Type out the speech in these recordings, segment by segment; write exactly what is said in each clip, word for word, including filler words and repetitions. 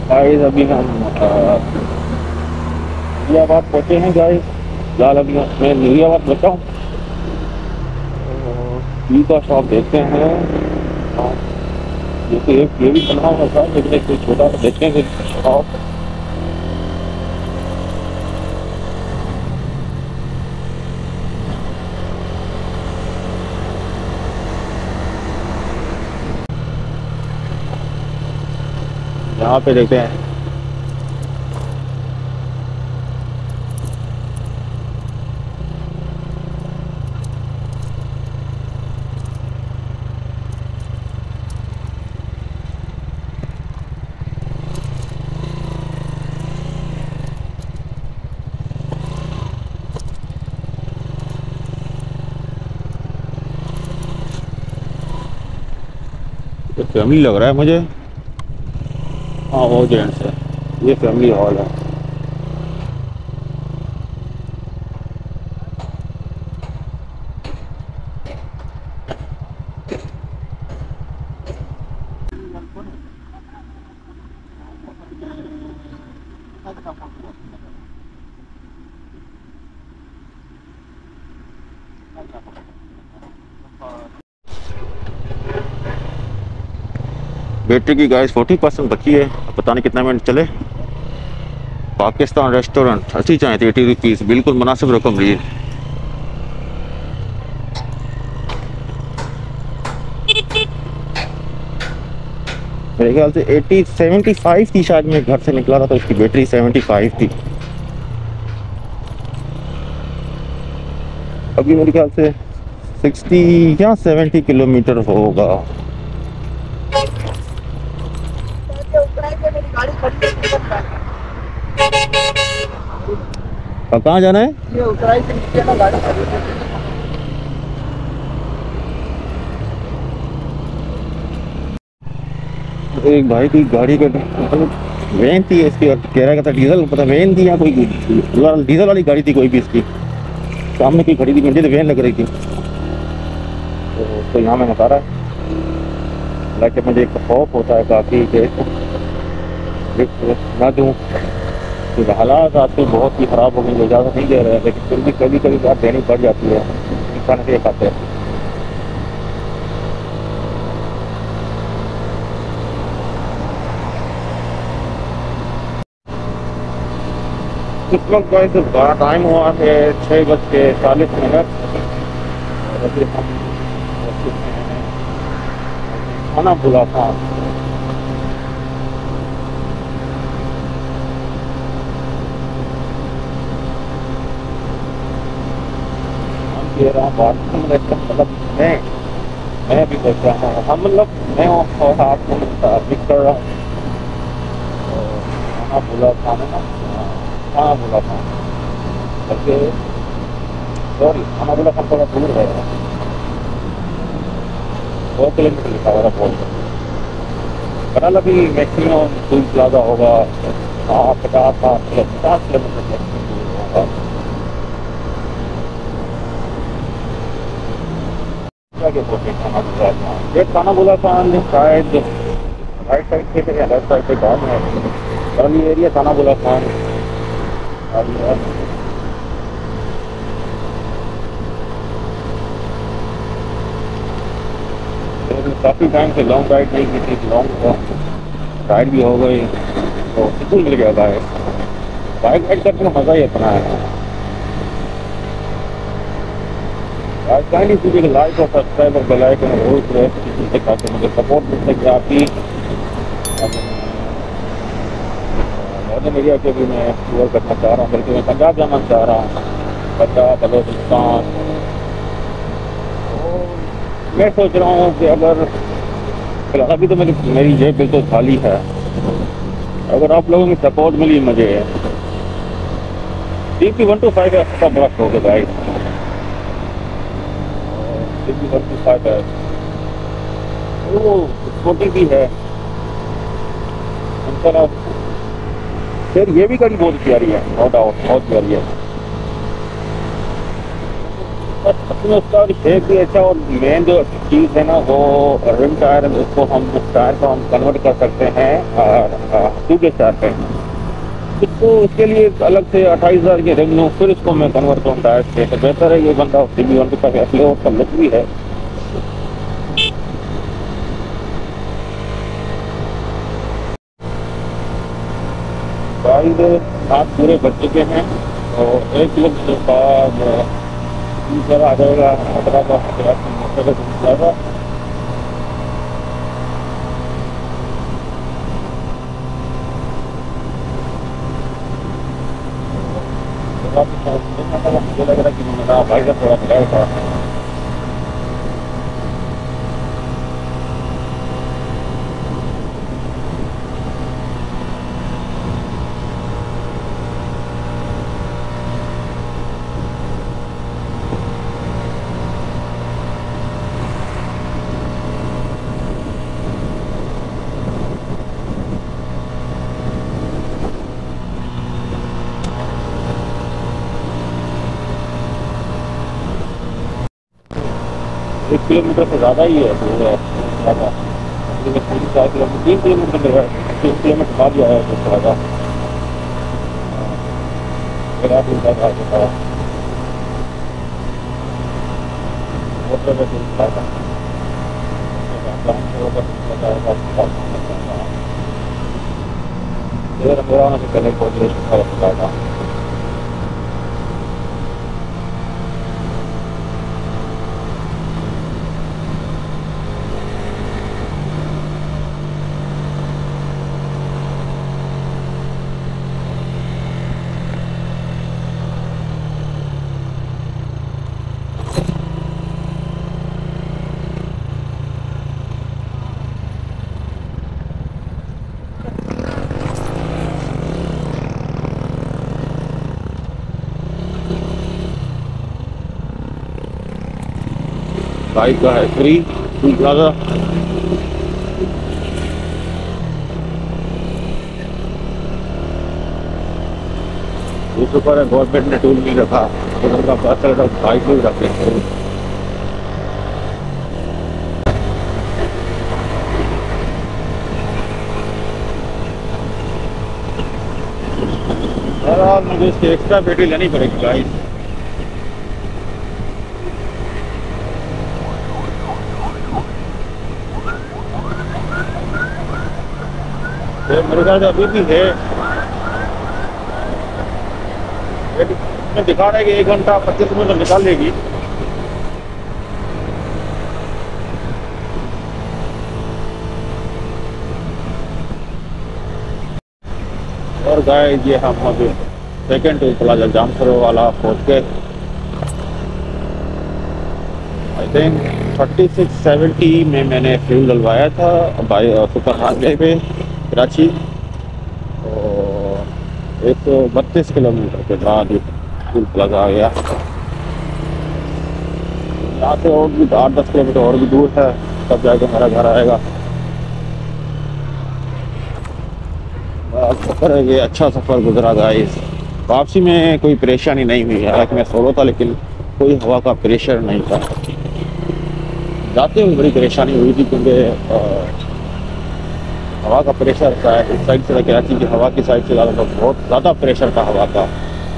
Guys अभी हम नूरियाबाद पहुँचे हैं गाइस। फिलहाल अभी मैं नूरियाबाद पहुँचा हूँ। टी का शॉप देखते हैं। ये तो एक ये भी बना हुआ था, लेकिन एक छोटा सा देखते हैं शॉप। यहाँ पे देखते हैं। ये फैमिली लग रहा है मुझे। हाँ वो जेंट्स है, ये फैमिली हॉल है। बैटरी की गाइस फोर्टी परसेंट बची है, पता नहीं कितना मिनट चले। पाकिस्तान रेस्टोरेंट अच्छी चाय थी, एटी रुपीज़, बिल्कुल मुनासिब रकम रही। मेरे ख्याल से एटी सेवेंटी फाइव थी शायद, मैं घर से निकला था तो इसकी बैटरी सेवेंटी फाइव थी। अभी मेरे ख्याल से सिक्सटी या सेवेंटी किलोमीटर होगा। कहाँ जाना है? ये उतराई से नीचे ना गाड़ी खड़ी है। एक भाई की गाड़ी का वैन थी इसकी, और कह रहा था डीजल, पता वैन थी या कोई डीजल वाली गाड़ी थी कोई भी इसकी। सामने की खड़ी थी, मुझे तो वैन लग रही थी। तो, तो यहाँ मैं बता रहा है, हालांकि मुझे एक खौफ होता है काफ़ी कि ना दूँ, तो हालात आजकल बहुत ही ख़राब हो गई, इजाज़त नहीं दे रहे हैं, लेकिन फिर भी कभी कभी बात देनी पड़ जाती है, इंसान से खाते हैं। इस वक्त गाइस बड़ा टाइम हुआ है, छः बज के चालीस मिनट। अभी हम खाना भूला था। कह रहा हूँ बात मतलब मैं मैं भी सोच रहा हूँ, हम मतलब मैं और आप मिक्स कर रहा हूँ। खाना भूला था ना, खाना भूला था बल्कि सॉरी खाना भूला था थोड़ा दूर है, दो किलोमीटर लिखा हुआ था बहुत। बहरहाल अभी मैक्सिमम दूर ज़्यादा होगा, हाँ पचास साठ किलो पचास किलोमीटर मैक्सिमम होगा। खाना बोला था ये खाना बोला था शायद राइट साइड से या लेफ्ट साइड पे गाँव में है एरिया खाना बोला था। काफ़ी टाइम से लॉन्ग राइड नहीं की थी, लॉन्ग राइड भी हो गई तो सुकून मिल गया बाइक बाइक राइड करने का मज़ा ही अपना है। काइंडली कीजिएगा लाइक और सब्सक्राइब और बेल आइकन रोज प्रेस खाते मुझे सपोर्ट मिल सके आपकी। नॉर्दर्न एरिया के भी मैं टूर करना चाह रहा हूँ, बल्कि मैं पंजाब जाना चाह रहा हूँ, पंजाब बलोचिस्तान। मैं सोच रहा हूँ कि अगर फिलहाल अभी तो मेरी मेरी जेब बिल्कुल खाली है, अगर आप लोगों की सपोर्ट मिली मुझे D P one two five extra बड़ा शौक है भाई, D P one two five है वो छोटी भी है। फिर ये भी गाड़ी बहुत प्यारी है, नो डाउट बहुत प्यारी है। बस उसमें उसका शेप भी अच्छा, और मेन जो चीज़ है ना वो रिम टायर है, उसको हम उस टायर को हम कन्वर्ट कर सकते हैं और ट्यूबलेस टायर पे। इसको इसके लिए अलग से अट्ठाईस हज़ार की रिम लूँ, फिर इसको मैं कन्वर्ट करूँ टायर पे, तो बेहतर है ये बंदा सी बी वन के पास अपने और का लुक भी है। गाइस सात पूरे बज चुके हैं, और एक किलोमीटर बाद ऊपर आ जाएगा हैदराबाद ज़्यादा। मुझे लग रहा है कि मेरा भाई का थोड़ा मिला था। एक किलोमीटर से ज़्यादा ही है, तो ज़्यादा तीन चार किलोमीटर तीन किलोमीटर में है, तीन किलोमीटर बाद ही आया है ज़्यादा। मेरा दिन तक आ चुका है मोटर में दिन ज़्यादा मेरा से पहले पहुँच ज़्यादा। बाइक का है फ्री टूल प्लाजा। इस ऊपर गवर्नमेंट ने टूल नहीं रखा, उधर का पता चला बाइक में रखे हैं। और मुझे इसकी एक्स्ट्रा बैटरी लेनी पड़ेगी गाइस। मेरे ख्याल से अभी भी है, मैं दिखा रहा है कि एक घंटा पच्चीस मिनट निकाल लेगी। और गाइस ये हम अभी सेकेंड टूल प्लाजा जामसरो वाला पहुंच गए। I think thirty six seventy में मैंने फ्यूल डलवाया था बाई सुपर हाईवे पे कराची, और एक सौ बत्तीस किलोमीटर के बाद टूल प्लाजा आ गया। यहाँ से और भी आठ दस किलोमीटर और भी दूर है, तब जाके मेरा घर आएगा। सफ़र है, ये अच्छा सफ़र गुजरा गाइस। वापसी में कोई परेशानी नहीं हुई, हालांकि मैं सोलो था लेकिन कोई हवा का प्रेशर नहीं था। जाते हुए बड़ी परेशानी हुई थी क्योंकि हवा का प्रेशर था इस साइड से, कराची की हवा की साइड से ज़्यादा तो बहुत ज़्यादा प्रेशर था हवा का।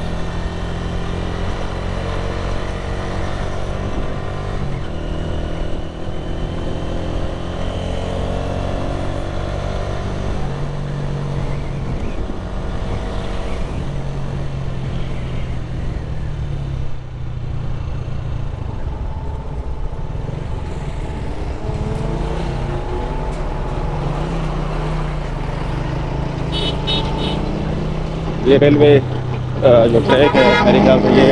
ये रेलवे जो ट्रैक है मेरे ख्याल से ये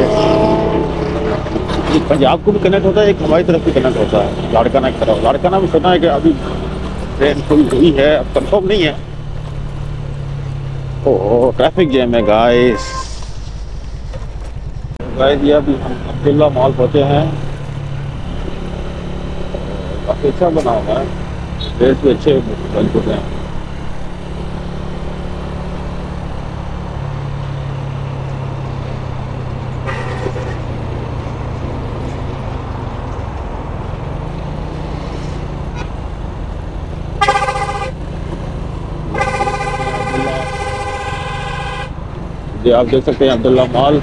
एक पंजाब को भी कनेक्ट होता है, एक हमारी तरफ भी कनेक्ट होता है लाड़काना की तरफ। लाड़काना भी सुना है कि अभी ट्रेन खुल हुई है, अब कंफर्म नहीं है। ओ ट्रैफिक जैम है गाइस। गाइस ये अभी हम अब्दुल्ला मॉल पहुँचे हैं, काफ़ी अच्छा बना हुआ है, ड्रेस भी अच्छे बन चुके हैं। ये आप देख सकते हैं अब्दुल्ला मॉल।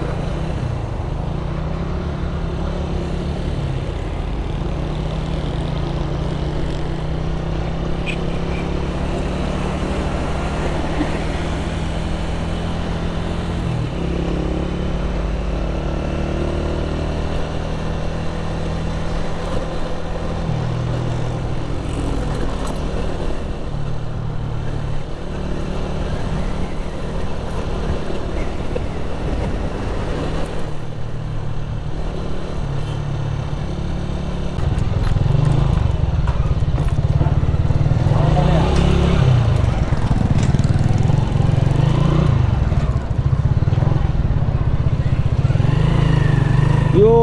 यो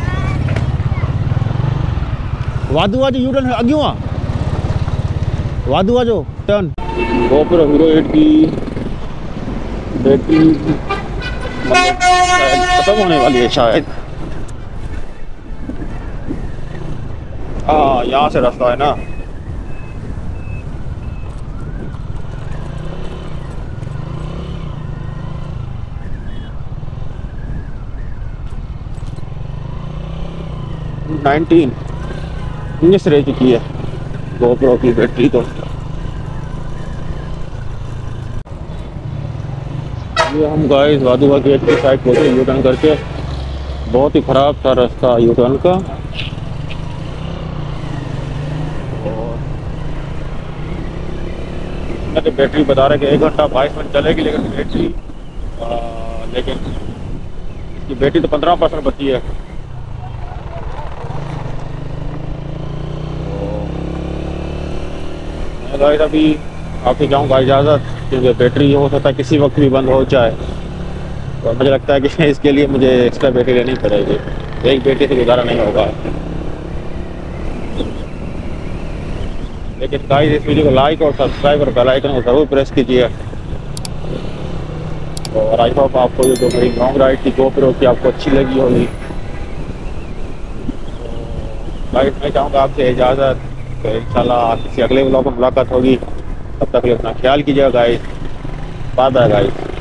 वादुआ जो यूटर्न है अग्यूं आहे वादुआ जो टर्न। गोप्रो हीरो एट की बैटरी खत्म होने वाली है शायद। हाँ यहाँ से रास्ता है ना। नाइनटीन उन्नीस रह चुकी है गोप्रो की बैटरी तो। ये हम गाइस वादुआ गेट की साइड पहुंचे यू टर्न करके। बहुत ही ख़राब था रास्ता यू टर्न का। और मैंने बैटरी बता रहा है कि एक घंटा बाईस मिनट चलेगी, लेकिन बैटरी लेकिन इसकी बैटरी तो पंद्रह परसेंट बची है। गाइस अभी आपसे जाऊँगा इजाज़त, क्योंकि बैटरी हो सकता है किसी वक्त भी बंद हो जाए। तो मुझे लगता है कि इसके लिए मुझे एक्स्ट्रा बैटरी लेनी पड़ेगी, एक बैटरी से गुजारा नहीं होगा। लेकिन गाइस इस वीडियो को लाइक और सब्सक्राइब और बेल आइकन को ज़रूर प्रेस कीजिए। और आई होप आपको ये जो मेरी लॉन्ग राइड थी गोप्रो की आपको अच्छी लगी होगी। गाइस मैं चाहूँगा आपसे इजाज़त, तो इंशाल्लाह किसी अगले व्लॉग में मुलाकात होगी। तब तक के लिए अपना ख्याल कीजिएगा गाइस। Bye bye guys.